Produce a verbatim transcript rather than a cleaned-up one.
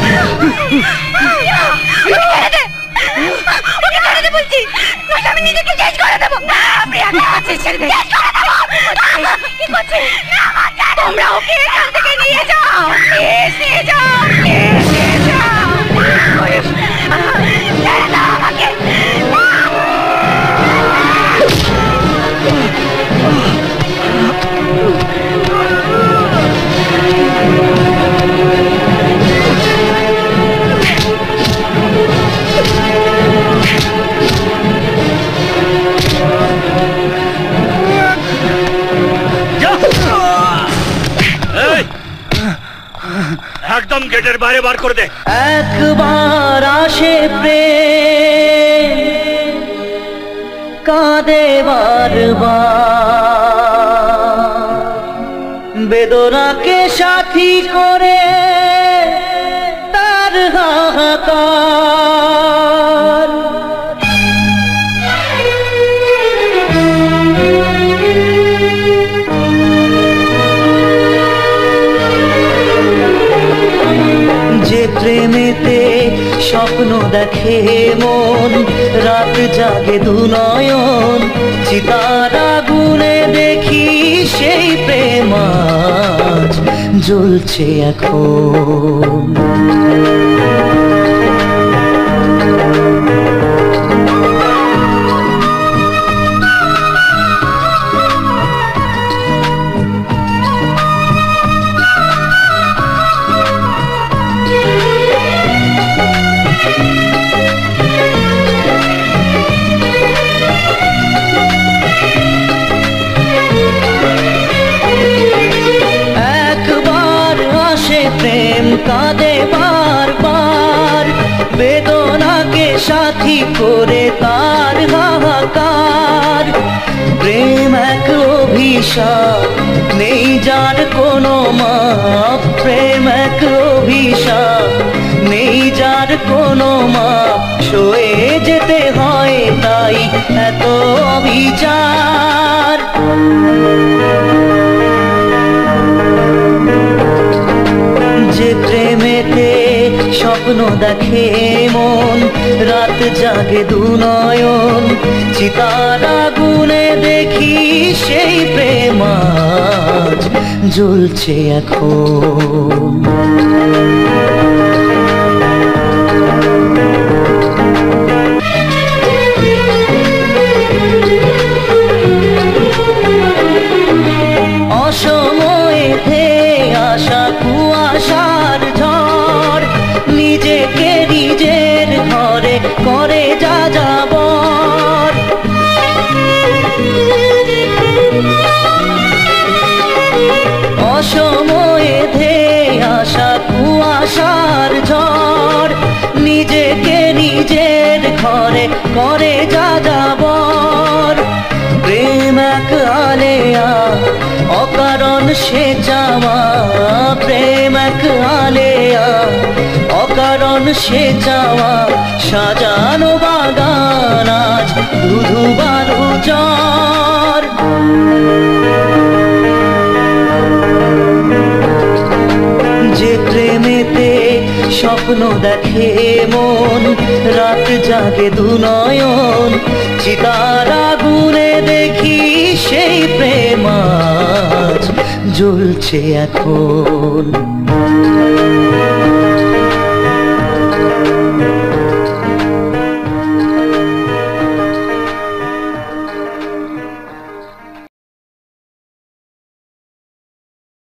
বলছি আমি নিজেকে শেষ করে দেবো। তোমরা ওকে এখান থেকে নিয়ে যাও, নিয়ে যাও, নিয়ে যাও আমাকে। একদম গেটের বাইরে বার করে দে। একবার আসে প্রেম কাঁদে বারবার, বেদনাকে সাথী করে তার হাহাকার। যে প্রেমেতে স্বপ্ন দেখে মন, রাত জাগে দু নয়ন, চিতার আগুনে দেখি সেই প্রেম আজ জ্বলছে এখন। প্রেম কাঁদে বারবার, বেদনাকে সাথী করে তার হাহাকার। প্রেম এক অভিশাপ, নেই যার কোনো মাপ। প্রেম এক অভিশাপ, নেই যার কোনো মাপ। সয়ে যেতে হয় তাই এত অবিচার। যে প্রেমেতে স্বপ্ন দেখে মন, রাত জাগে দু নয়ন, চিতার আগুনে দেখি সেই প্রেম আজ জ্বলছে এখন। অসময়ে ধেয়ে আসা কুয়াশার ঝড়, নিজেকে নিজের ঘরে করে যা যাবর। অসময়ে ধেয়ে আসা কুয়াশার ঝড়, নিজেকে নিজের ঘরে করে যা যাবর। প্রেম এক আলেয়া, অকারণ সে চাওয়া। প্রেম এক আলেয়া, অকারণ সে চাওয়া। সাজানো বাগান আজ ধুধু বালু চর। যে প্রেমেতে স্বপ্ন দেখে মন, রাত জাগে দু নয়ন, চিতার আগুনে দেখি সেই প্রেম আজ জ্বলছে এখন।